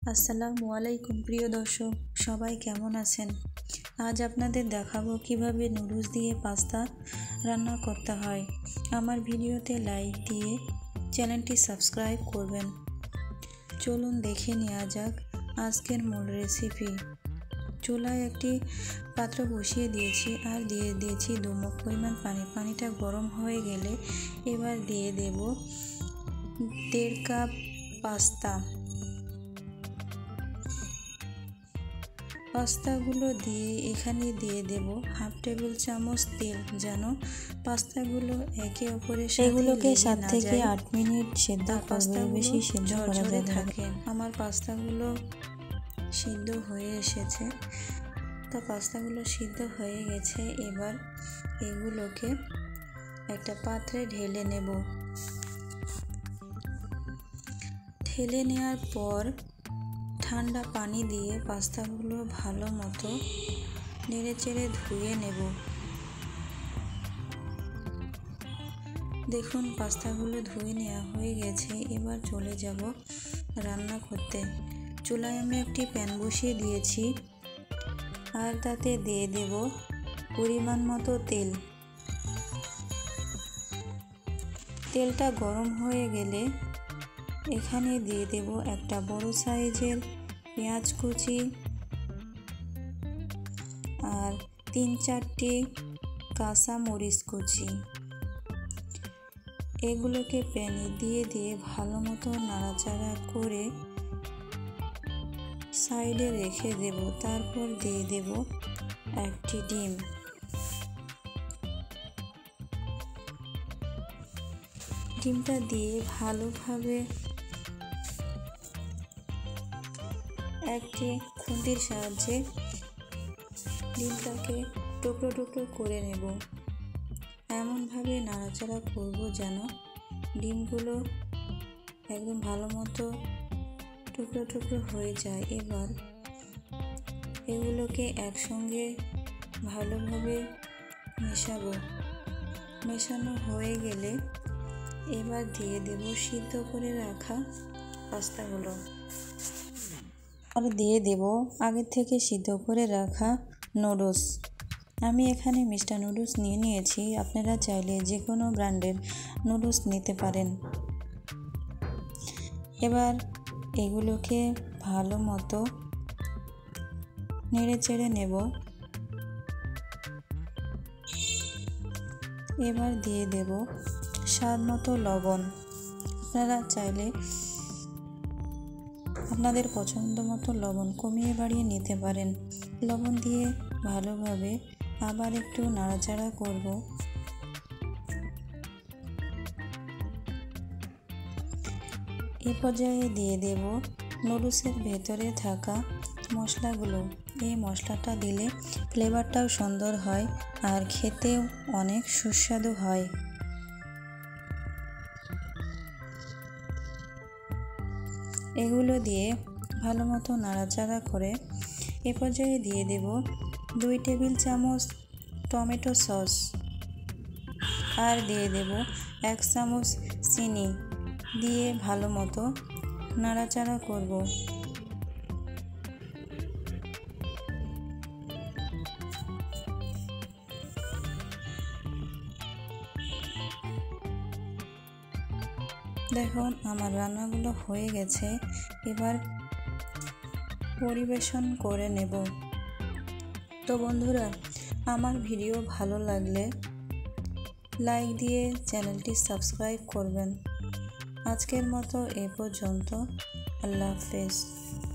আসসালামু আলাইকুম প্রিয় দর্শক, সবাই কেমন আছেন? আজ আপনাদের দেখাবো কিভাবে নুডলস দিয়ে পাস্তা রান্না করতে হয়। আমার ভিডিওতে লাইক দিয়ে চ্যানেলটি সাবস্ক্রাইব করবেন। চলুন দেখে নেওয়া যাক আজকের মূল রেসিপি। চুলায় একটি পাত্র বসিয়ে দিয়েছি আর দিয়ে দিয়েছি 2 মগ পরিমাণ পানি। পানিটা গরম হয়ে গেলে এবার দিয়ে দেব 1.5 কাপ পাস্তাগুলো দিয়ে এখানে দিয়ে দেব হাফ টেবিল চামচ তেল, যেন পাস্তাগুলো একে অপরের সাথে এগুলোকে 7 থেকে 8 মিনিট সেদ্ধ করবে, বেশি সেদ্ধ করা যাবে না। আমার পাস্তাগুলো সিদ্ধ হয়ে এসেছে, তো পাস্তাগুলো সিদ্ধ হয়ে গেছে। এবার এগুলোকে একটা পাত্রে ঢেলে নেব। ঢেলে নেওয়ার পর ঠান্ডা পানি দিয়ে পাস্তাগুলো ভালো মতো নেড়েচেড়ে ধুয়ে নেব। দেখুন পাস্তাগুলো ধুয়ে নেওয়া হয়ে গেছে। এবার চলে যাব রান্না করতে। চুলায় আমি একটি প্যান বসিয়ে দিয়েছি আর তাতে দিয়ে দেব পরিমাণ মতো তেল। তেলটা গরম হয়ে গেলে এখানে দিয়ে দেব একটা বড় সাইজের পেঁয়াজ কুচি আর 3-4টি কাঁচা মরিচ কুচি। এগুলোকে প্যানে দিয়ে ভালো মতো নাড়াচাড়া করে সাইডে রেখে দেব। তারপর দিয়ে দেব একটি ডিম। ডিমটা দিয়ে ভালোভাবে একটি খুন্তির সাহায্যে ডিমটাকে টুকরো টুকরো করে নেব। এমনভাবে নাড়াচাড়া করব যেন ডিমগুলো একদম ভালো মতো টুকরো টুকরো হয়ে যায়। এবার এগুলোকে একসঙ্গে ভালোভাবে মেশাবো। মেশানো হয়ে গেলে এবার দিয়ে দেব সিদ্ধ করে রাখা পাস্তাগুলো আর দিয়ে দেব আগে থেকে সিদ্ধ করে রাখা নুডলস। আমি এখানে মিস্টার নুডলস নিয়ে নিয়েছি, আপনারা চাইলে যে কোনো ব্র্যান্ডের নুডলস নিতে পারেন। এবার এগুলোকে ভালো মতো নেড়ে চেড়ে নেব। এবার দিয়ে দেব স্বাদ মতো লবণ। আপনারা চাইলে আপনাদের পছন্দ মতো লবণ কমিয়ে বাড়িয়ে নিতে পারেন। লবণ দিয়ে ভালোভাবে আবার একটু নাড়াচাড়া করব। এ পর্যায়ে দিয়ে দেব নুডলসের ভেতরে থাকা মশলাগুলো। এই মশলাটা দিলে ফ্লেভারটাও সুন্দর হয় আর খেতেও অনেক সুস্বাদু হয়। এগুলো দিয়ে ভালো মতো নাড়াচাড়া করে এ পর্যায়ে দিয়ে দেব 2 টেবিল চামচ টমেটো সস আর দিয়ে দেব 1 চামচ চিনি দিয়ে ভালো মতো নাড়াচাড়া করব। দেখুন আমার রান্নাগুলো হয়ে গেছে। এবার পরিবেশন করে নেব। তো বন্ধুরা, আমার ভিডিও ভালো লাগলে লাইক দিয়ে চ্যানেলটি সাবস্ক্রাইব করবেন। আজকের মতো এ পর্যন্ত। আল্লাহ হাফেজ।